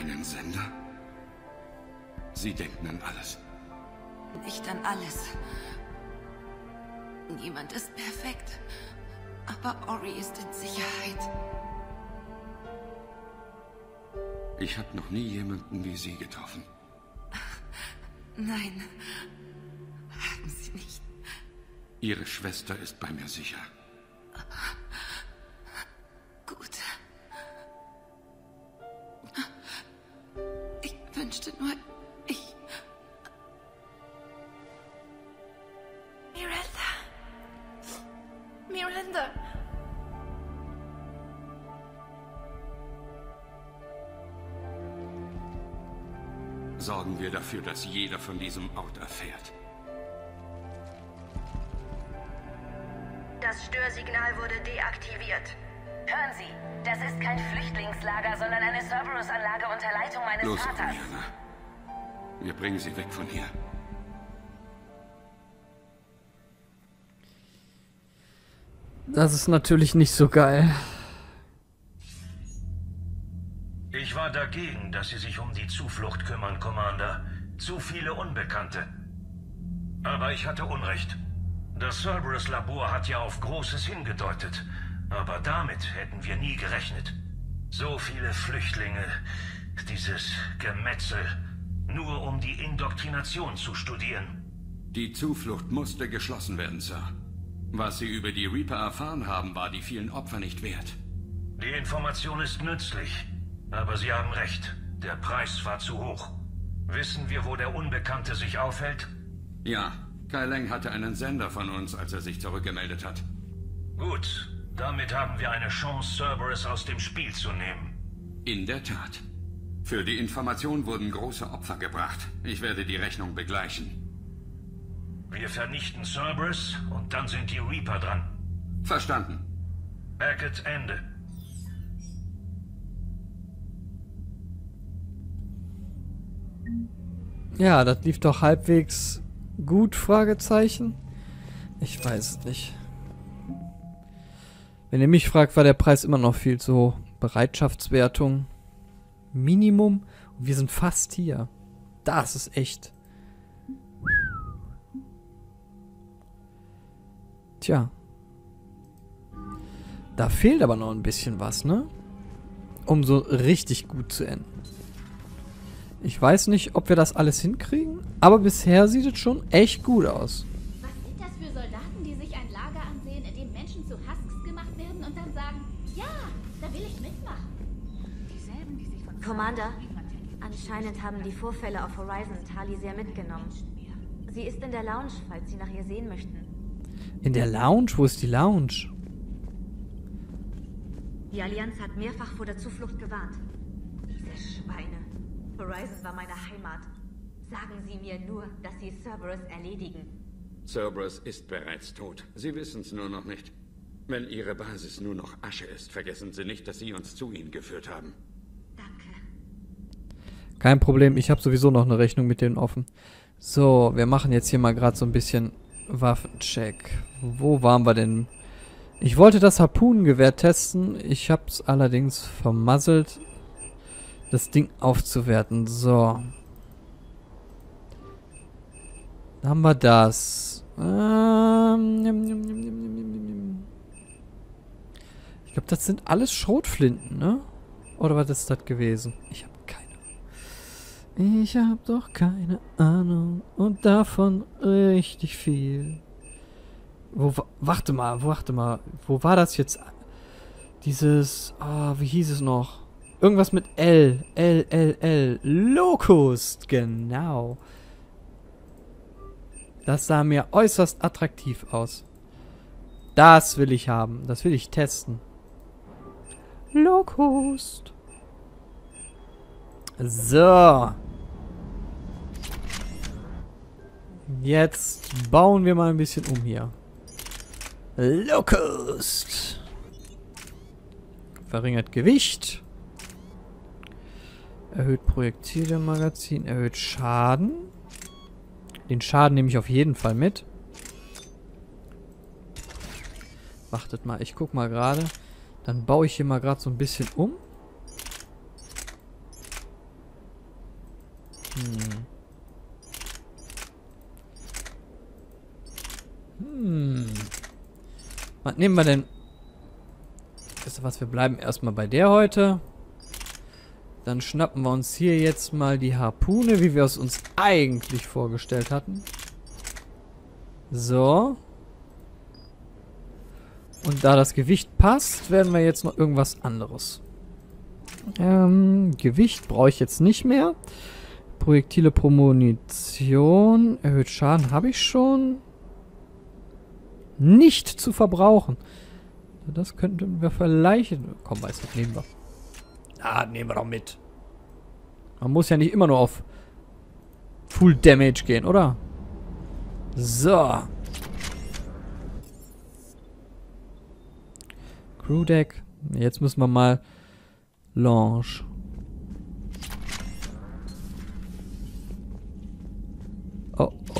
Einen Sender? Sie denken an alles. Nicht an alles. Niemand ist perfekt. Aber Ori ist in Sicherheit. Ich habe noch nie jemanden wie Sie getroffen. Nein, haben Sie nicht. Ihre Schwester ist bei mir sicher. Gut. Ich wünschte nur, Miranda! Sorgen wir dafür, dass jeder von diesem Ort erfährt. Das Störsignal wurde deaktiviert. Hören Sie, das ist kein Flüchtlingslager, sondern eine Cerberus-Anlage unter Leitung meines Los, Vaters. Oriana. Wir bringen sie weg von hier. Das ist natürlich nicht so geil. Ich war dagegen, dass Sie sich um die Zuflucht kümmern, Commander. Zu viele Unbekannte. Aber ich hatte Unrecht. Das Cerberus-Labor hat ja auf Großes hingedeutet. Aber damit hätten wir nie gerechnet. So viele Flüchtlinge, dieses Gemetzel, nur um die Indoktrination zu studieren. Die Zuflucht musste geschlossen werden, Sir. Was Sie über die Reaper erfahren haben, war die vielen Opfer nicht wert. Die Information ist nützlich. Aber Sie haben recht. Der Preis war zu hoch. Wissen wir, wo der Unbekannte sich aufhält? Ja, Kai Leng hatte einen Sender von uns, als er sich zurückgemeldet hat. Gut. Damit haben wir eine Chance, Cerberus aus dem Spiel zu nehmen. In der Tat. Für die Information wurden große Opfer gebracht. Ich werde die Rechnung begleichen. Wir vernichten Cerberus und dann sind die Reaper dran. Verstanden. Beckett, Ende. Ja, das lief doch halbwegs gut, Fragezeichen. Ich weiß es nicht. Wenn ihr mich fragt, war der Preis immer noch viel zu hoch. Bereitschaftswertung Minimum. Und wir sind fast hier. Das ist echt. Tja. Da fehlt aber noch ein bisschen was, ne? Um so richtig gut zu enden. Ich weiß nicht, ob wir das alles hinkriegen, aber bisher sieht es schon echt gut aus. Was sind das für Soldaten, die sich ein Lager ansehen, in dem Menschen zu Husks gemacht werden und dann sagen, ja, da will ich mitmachen? Dieselben, die sich von Commander, anscheinend haben die Vorfälle auf Horizon Tali sehr mitgenommen. Sie ist in der Lounge, falls Sie nach ihr sehen möchten. In der Lounge? Wo ist die Lounge? Die Allianz hat mehrfach vor der Zuflucht gewarnt. Diese Schweine. Horizon war meine Heimat. Sagen Sie mir nur, dass Sie Cerberus erledigen. Cerberus ist bereits tot. Sie wissen es nur noch nicht. Wenn Ihre Basis nur noch Asche ist, vergessen Sie nicht, dass Sie uns zu ihnen geführt haben. Danke. Kein Problem, ich habe sowieso noch eine Rechnung mit denen offen. So, wir machen jetzt hier mal gerade so ein bisschen Waffencheck. Wo waren wir denn? Ich wollte das Harpunengewehr testen. Ich habe es allerdings vermasselt, das Ding aufzuwerten. So. Dann haben wir das. Ich glaube, das sind alles Schrotflinten, ne? Oder was ist das gewesen? Ich habe keine Ahnung. Ich habe doch keine Ahnung. Und davon richtig viel. Warte mal. Wo war das jetzt? Dieses... wie hieß es noch? Irgendwas mit L. Locust, genau. Das sah mir äußerst attraktiv aus. Das will ich haben. Das will ich testen. Locust. So. Jetzt bauen wir mal ein bisschen um hier. Locust. Verringert Gewicht. Erhöht Projektilmagazin. Erhöht Schaden. Den Schaden nehme ich auf jeden Fall mit. Wartet mal, ich guck mal gerade. Dann baue ich hier mal gerade so ein bisschen um. Was nehmen wir denn? Wisst ihr was, wir bleiben erstmal bei der heute. Dann schnappen wir uns hier jetzt mal die Harpune, wie wir es uns eigentlich vorgestellt hatten. So. Und da das Gewicht passt, werden wir jetzt noch irgendwas anderes. Gewicht brauche ich jetzt nicht mehr. Projektile pro Munition. Erhöht Schaden habe ich schon. Nicht zu verbrauchen. Das könnten wir vielleicht... Komm, weiß nicht, nehmen wir. Ah, nehmen wir doch mit. Man muss ja nicht immer nur auf Full Damage gehen, oder? So. Crewdeck. Jetzt müssen wir mal Launch. Oh, oh.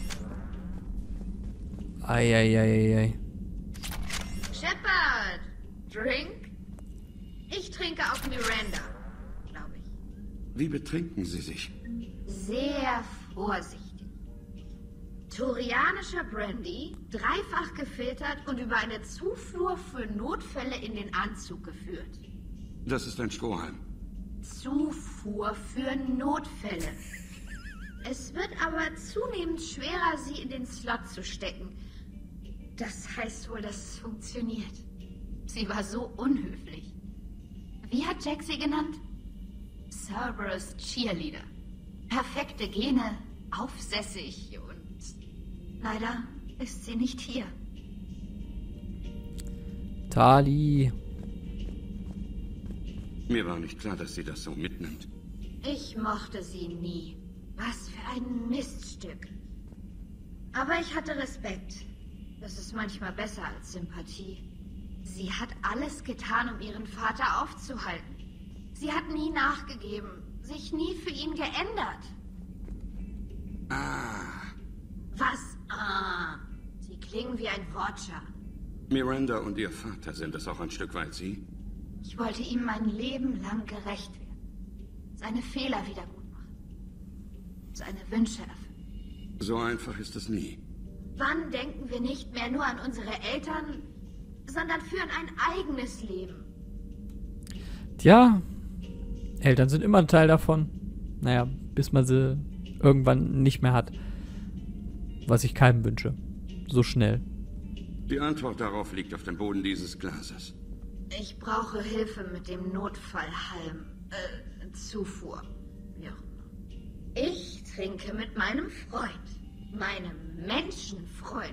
Eieieiei. Shepard, Drink? Ich trinke auf Miranda, glaube ich. Wie betrinken Sie sich? Sehr vorsichtig. Turianischer Brandy, dreifach gefiltert und über eine Zufuhr für Notfälle in den Anzug geführt. Das ist ein Strohhalm. Zufuhr für Notfälle. Es wird aber zunehmend schwerer, sie in den Slot zu stecken. Das heißt wohl, dass es funktioniert. Sie war so unhöflich. Wie hat Jack sie genannt? Cerberus Cheerleader. Perfekte Gene, aufsässig und... Leider ist sie nicht hier. Tali. Mir war nicht klar, dass sie das so mitnimmt. Ich mochte sie nie. Was für ein Miststück. Aber ich hatte Respekt. Das ist manchmal besser als Sympathie. Sie hat alles getan, um ihren Vater aufzuhalten. Sie hat nie nachgegeben, sich nie für ihn geändert. Ah. Was? Ah. Sie klingen wie ein Wortschatz. Miranda und ihr Vater, sind es auch ein Stück weit Sie? Ich wollte ihm mein Leben lang gerecht werden. Seine Fehler wiedergutmachen. Seine Wünsche erfüllen. So einfach ist es nie. Wann denken wir nicht mehr nur an unsere Eltern, sondern führen ein eigenes Leben? Tja, Eltern sind immer ein Teil davon. Naja, bis man sie irgendwann nicht mehr hat. Was ich keinem wünsche. So schnell. Die Antwort darauf liegt auf dem Boden dieses Glases. Ich brauche Hilfe mit dem Notfallhalm. Zufuhr. Wie auch immer. Ich trinke mit meinem Freund. Meinem Menschenfreund.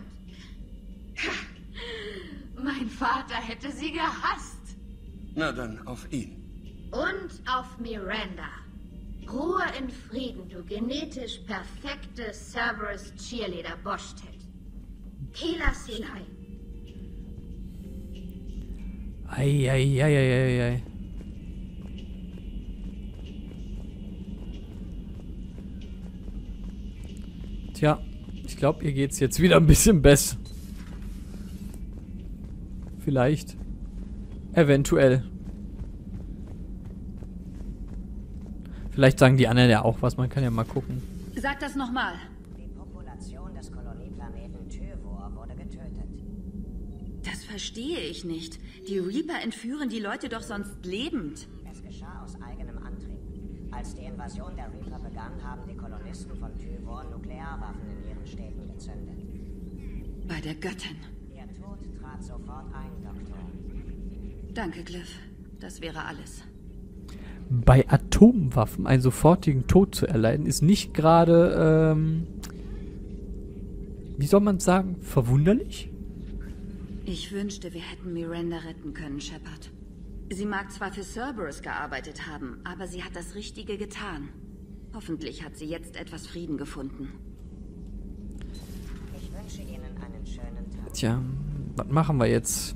Mein Vater hätte sie gehasst. Na dann, auf ihn. Und auf Miranda. Ruhe in Frieden, du genetisch perfekte Cerberus Cheerleader Boschtet. Kila Silai. Eieieiei. Tja, ich glaube, ihr geht's jetzt wieder ein bisschen besser. Vielleicht. Eventuell. Vielleicht sagen die anderen ja auch was, man kann ja mal gucken. Sag das nochmal. Die Population des Kolonieplaneten Tyvor wurde getötet. Das verstehe ich nicht. Die Reaper entführen die Leute doch sonst lebend. Es geschah aus eigenem Antrieb. Als die Invasion der Reaper begann, haben die Kolonisten von Tyvor Nuklearwaffen in ihren Städten gezündet. Bei der Göttin. Ihr Tod trat sofort ein, Doktor. Danke, Glyph. Das wäre alles. Bei Atomwaffen einen sofortigen Tod zu erleiden, ist nicht gerade, wie soll man sagen, verwunderlich? Ich wünschte, wir hätten Miranda retten können, Shepard. Sie mag zwar für Cerberus gearbeitet haben, aber sie hat das Richtige getan. Hoffentlich hat sie jetzt etwas Frieden gefunden. Ich wünsche Ihnen einen schönen Tag. Tja, was machen wir jetzt?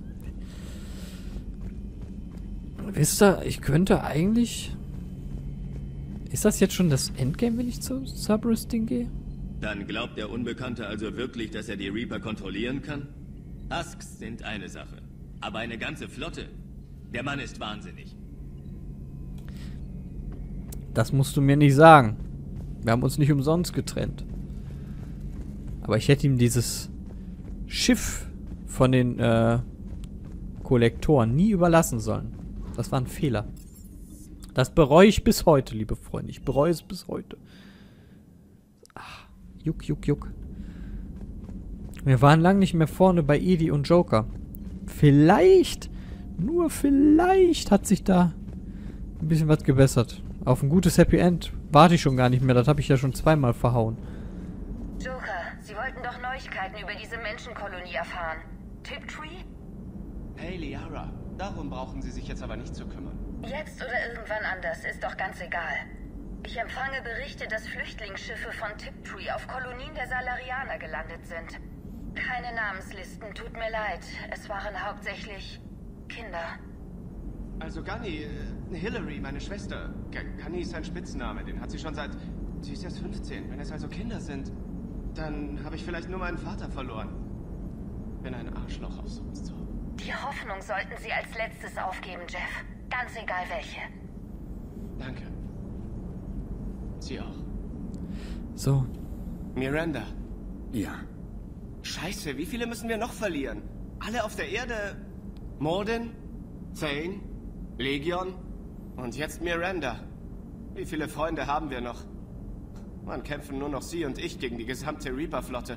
Wisst ihr, ich könnte eigentlich... Ist das jetzt schon das Endgame, wenn ich zu Cerberus-Ding gehe? Dann glaubt der Unbekannte also wirklich, dass er die Reaper kontrollieren kann? Husks sind eine Sache, aber eine ganze Flotte? Der Mann ist wahnsinnig. Das musst du mir nicht sagen. Wir haben uns nicht umsonst getrennt. Aber ich hätte ihm dieses Schiff von den Kollektoren nie überlassen sollen. Das war ein Fehler. Das bereue ich bis heute, liebe Freunde. Ich bereue es bis heute. Ach, juck, juck, juck. Wir waren lang nicht mehr vorne bei Edie und Joker. Vielleicht, nur vielleicht hat sich da ein bisschen was gebessert. Auf ein gutes Happy End warte ich schon gar nicht mehr. Das habe ich ja schon zweimal verhauen. Joker, Sie wollten doch Neuigkeiten über diese Menschenkolonie erfahren. Tiptree? Hey, Liara. Darum brauchen Sie sich jetzt aber nicht zu kümmern. Jetzt oder irgendwann anders, ist doch ganz egal. Ich empfange Berichte, dass Flüchtlingsschiffe von Tiptree auf Kolonien der Salarianer gelandet sind. Keine Namenslisten, tut mir leid. Es waren hauptsächlich Kinder. Also Gunny, Hillary, meine Schwester. Gunny ist ein Spitzname, den hat sie schon seit... Sie ist erst 15. Wenn es also Kinder sind, dann habe ich vielleicht nur meinen Vater verloren. Bin ein Arschloch auf sowas zu. Die Hoffnung sollten Sie als letztes aufgeben, Jeff. Ganz egal welche. Danke. Sie auch. So. Miranda. Ja. Scheiße, wie viele müssen wir noch verlieren? Alle auf der Erde? Morden? Thane? Legion? Und jetzt Miranda. Wie viele Freunde haben wir noch? Wann kämpfen nur noch Sie und ich gegen die gesamte Reaper-Flotte?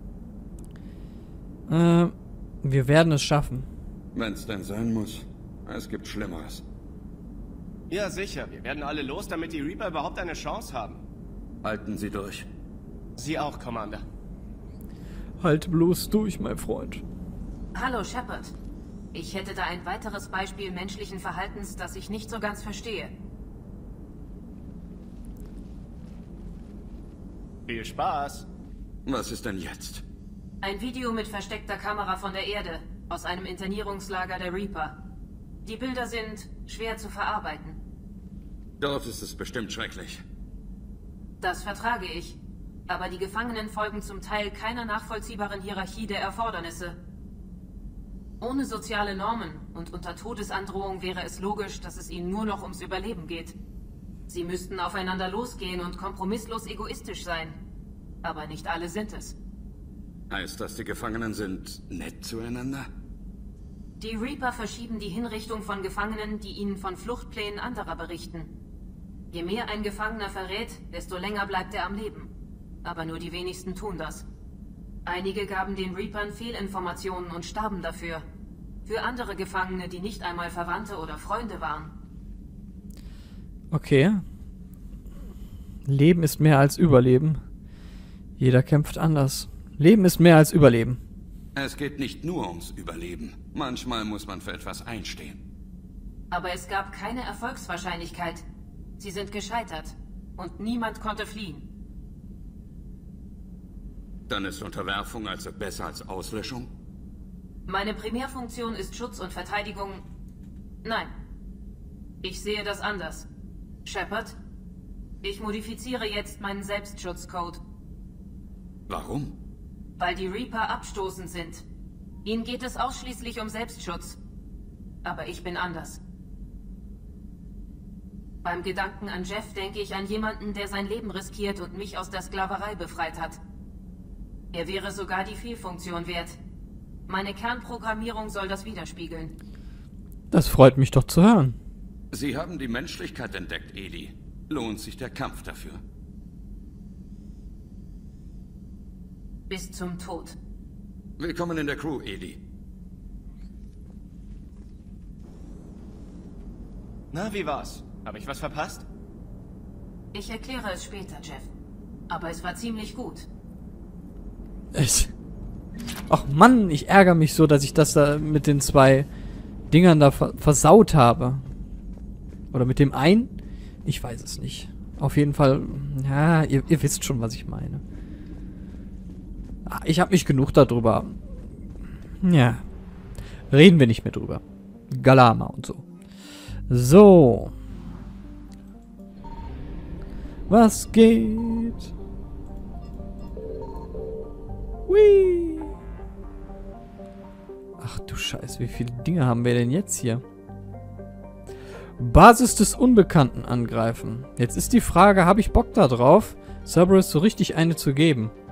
Wir werden es schaffen. Wenn's denn sein muss. Es gibt Schlimmeres. Ja, sicher. Wir werden alle los, damit die Reaper überhaupt eine Chance haben. Halten Sie durch. Sie auch, Commander. Halt bloß durch, mein Freund. Hallo, Shepard. Ich hätte da ein weiteres Beispiel menschlichen Verhaltens, das ich nicht so ganz verstehe. Viel Spaß. Was ist denn jetzt? Ein Video mit versteckter Kamera von der Erde, aus einem Internierungslager der Reaper. Die Bilder sind schwer zu verarbeiten. Dort ist es bestimmt schrecklich. Das vertrage ich. Aber die Gefangenen folgen zum Teil keiner nachvollziehbaren Hierarchie der Erfordernisse. Ohne soziale Normen und unter Todesandrohung wäre es logisch, dass es ihnen nur noch ums Überleben geht. Sie müssten aufeinander losgehen und kompromisslos egoistisch sein. Aber nicht alle sind es. Heißt das, die Gefangenen sind nett zueinander? Die Reaper verschieben die Hinrichtung von Gefangenen, die ihnen von Fluchtplänen anderer berichten. Je mehr ein Gefangener verrät, desto länger bleibt er am Leben. Aber nur die wenigsten tun das. Einige gaben den Reapern Fehlinformationen und starben dafür. Für andere Gefangene, die nicht einmal Verwandte oder Freunde waren. Okay. Leben ist mehr als Überleben. Jeder kämpft anders. Leben ist mehr als Überleben. Es geht nicht nur ums Überleben. Manchmal muss man für etwas einstehen. Aber es gab keine Erfolgswahrscheinlichkeit. Sie sind gescheitert. Und niemand konnte fliehen. Dann ist Unterwerfung also besser als Auslöschung? Meine Primärfunktion ist Schutz und Verteidigung. Nein. Ich sehe das anders. Shepard, ich modifiziere jetzt meinen Selbstschutzcode. Warum? Weil die Reaper abstoßend sind. Ihnen geht es ausschließlich um Selbstschutz. Aber ich bin anders. Beim Gedanken an Jeff denke ich an jemanden, der sein Leben riskiert und mich aus der Sklaverei befreit hat. Er wäre sogar die Fehlfunktion wert. Meine Kernprogrammierung soll das widerspiegeln. Das freut mich doch zu hören. Sie haben die Menschlichkeit entdeckt, Edie. Lohnt sich der Kampf dafür? Bis zum Tod. Willkommen in der Crew, Edie. Na, wie war's? Habe ich was verpasst? Ich erkläre es später, Jeff. Aber es war ziemlich gut. Ach Mann, ich ärgere mich so, dass ich das da mit den zwei Dingern da versaut habe. Oder mit dem einen? Ich weiß es nicht. Auf jeden Fall, ja, ihr wisst schon, was ich meine. Ich habe mich genug darüber. Ja. Reden wir nicht mehr drüber. Galama und so. So. Was geht? Hui. Ach du Scheiße, wie viele Dinge haben wir denn jetzt hier? Basis des Unbekannten angreifen. Jetzt ist die Frage, habe ich Bock da drauf? Cerberus so richtig eine zu geben.